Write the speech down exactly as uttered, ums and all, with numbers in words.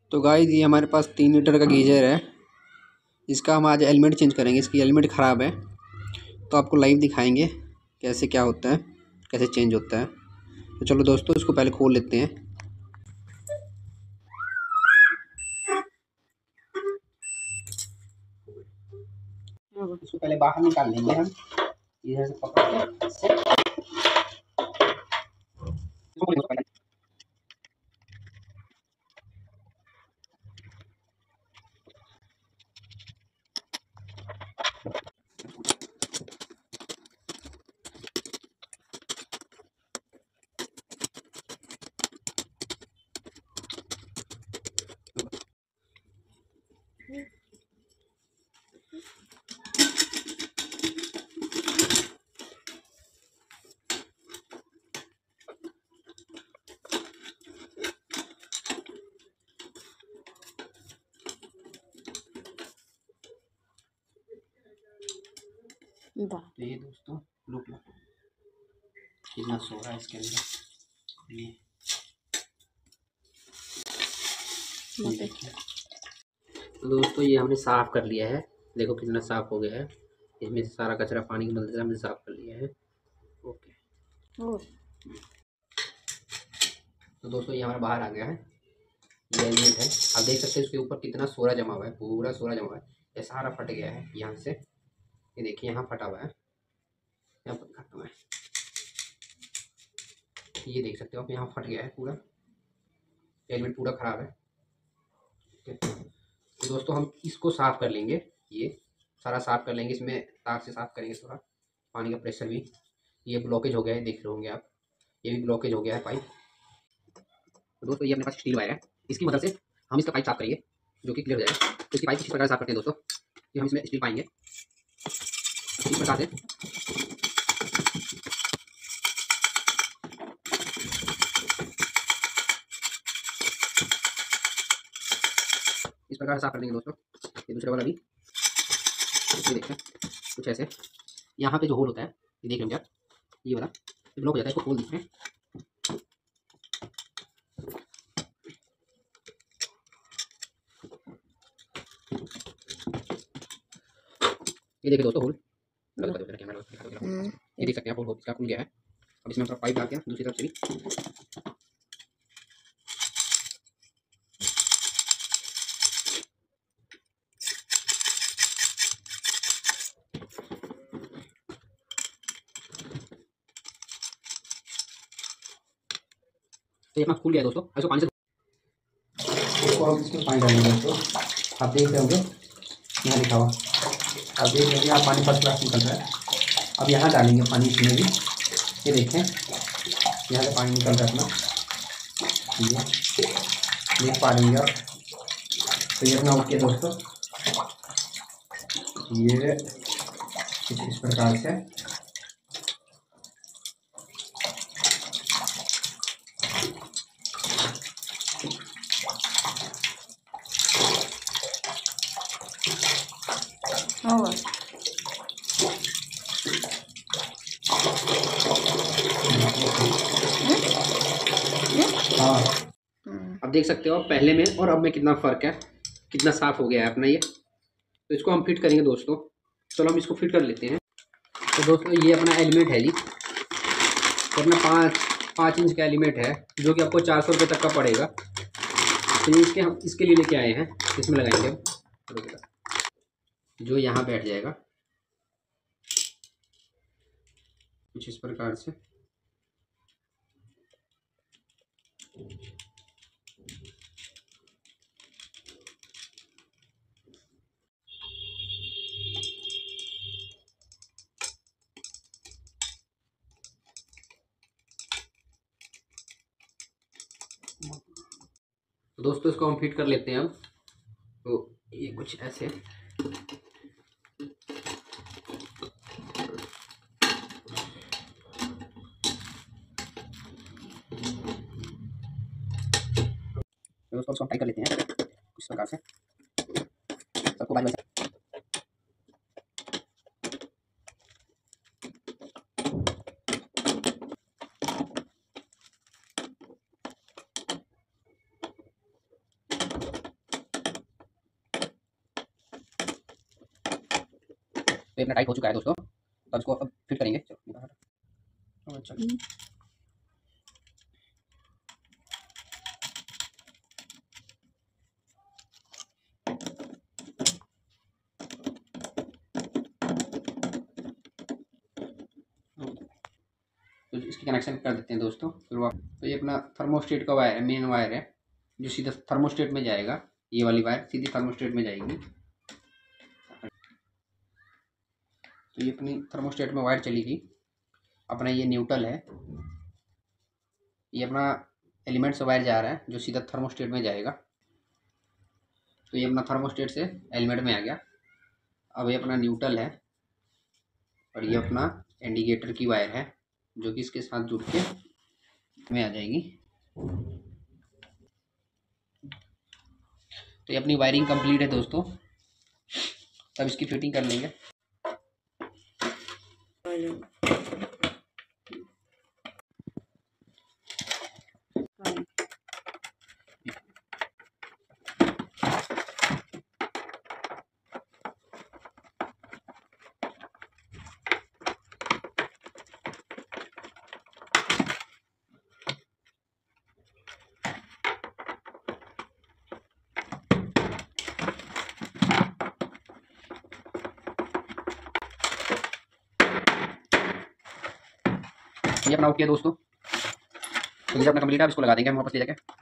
तो गाइस ये हमारे पास तीन लीटर का गीजर है। इसका हम आज एलिमेंट चेंज करेंगे। इसकी एलिमेंट ख़राब है तो आपको लाइव दिखाएंगे कैसे क्या होता है, कैसे चेंज होता है। तो चलो दोस्तों इसको पहले खोल लेते हैं। इसको पहले बाहर निकाल लेंगे हम इधर से पकड़ के। तो ये दोस्तों लुक लो कितना सो रहा है इसके अंदर। ये देखिए तो दोस्तों ये हमने साफ़ कर लिया है। देखो कितना साफ़ हो गया है। इसमें से सारा कचरा पानी की मदद से हमने साफ़ कर लिया है। ओके तो दोस्तों ये हमारा बाहर आ गया है। ये एलिमेंट है, आप देख सकते हैं इसके ऊपर कितना सोरा जमा हुआ है, पूरा सोरा जमा हुआ है। ये सारा फट गया है यहाँ से। ये देखिए यहाँ फटा हुआ है, यहाँ पर फटा हुआ है। ये देख सकते हो आप, यहाँ फट गया है पूरा। एलिमेंट पूरा ख़राब है। तो दोस्तों हम इसको साफ़ कर लेंगे। ये सारा साफ़ कर लेंगे, इसमें तार से साफ़ करेंगे थोड़ा। पानी का प्रेशर भी, ये ब्लॉकेज हो गया है, देख रहे होंगे आप, ये भी ब्लॉकेज हो गया है पाइप। तो दोस्तों ये अपने पास स्टील वायर है, इसकी मदद से हम इसका पाइप साफ़ करेंगे जो कि क्लियर हो जाएगा। तो इसकी पाइप इस प्रकार साफ़ करते हैं दोस्तों कि हम इसमें स्टील पाएंगे इस प्रकार से। इस प्रकार से साफ़ कर देंगे दोस्तों। ये दूसरा वाला भी, ये देखिए कुछ ऐसे यहाँ पे जो होल होता है, ये देख लेंगे आप, ये वाला ये ब्लॉक हो जाता है, इसको खोल देते हैं। ये देखिए दोस्तों होल, ये देख सकते हैं आप, होल इसका खुल गया है। अब इसमें पाइप डाल के दूसरी तरफ से भी तो ये अपना खुल गया दोस्तों। इसको पानी से इसको अब इसमें पानी डालेंगे दोस्तों। आप देख रहे होंगे यहाँ लिखा हुआ, आप देख रहे हैं यहाँ पानी फर्स्ट क्लास निकल रहा है। अब यहाँ डालेंगे पानी इसमें भी, ये देखें यहाँ से पानी निकल रहा है अपना, ये देख पा रहे हैं आप। तो ये अपना ओके दोस्तों, ये कुछ इस प्रकार से होगा। हाँ अब देख सकते हो पहले में और अब में कितना फ़र्क है, कितना साफ़ हो गया है अपना ये। तो इसको हम फिट करेंगे दोस्तों। चलो हम इसको फिट कर लेते हैं। तो दोस्तों ये अपना एलिमेंट है जी, तो अपना पाँच पाँच इंच का एलिमेंट है जो कि आपको चार सौ रुपये तक का पड़ेगा। तो ये इसके हम इसके लिए लेके आए हैं, इसमें लगाएंगे हम, जो यहाँ बैठ जाएगा कुछ इस प्रकार से। तो दोस्तों इसको हम फिट कर लेते हैं अब। तो ये कुछ ऐसे दोस्तों इसको टाइट कर लेते हैं इस प्रकार से सबको बारी बारी। तो ये अपना टाइट हो चुका है दोस्तों, तो इसको अब फिट करेंगे। चलो चलो तो इसकी कनेक्शन कर देते हैं दोस्तों। फिर वो तो ये अपना थर्मोस्टेट का वायर है, मेन वायर है जो सीधा थर्मोस्टेट में जाएगा। ये वाली वायर सीधी थर्मोस्टेट में जाएगी। तो ये अपनी थर्मोस्टेट में वायर चलेगी। अपना ये न्यूट्रल है, ये अपना एलिमेंट से वायर जा रहा है जो सीधा थर्मोस्टेट में जाएगा। तो ये अपना थर्मोस्टेट से एलिमेंट में आ गया। अब ये अपना न्यूट्रल है और ये अपना इंडिकेटर की वायर है जो कि इसके साथ जुड़ के में आ जाएगी। तो ये अपनी वायरिंग कंप्लीट है दोस्तों। तब इसकी फिटिंग कर लेंगे। ये अपना ओके दोस्तों। तो ये अपना कंप्लीट है, इसको लगा देंगे हम वापस ले जाके।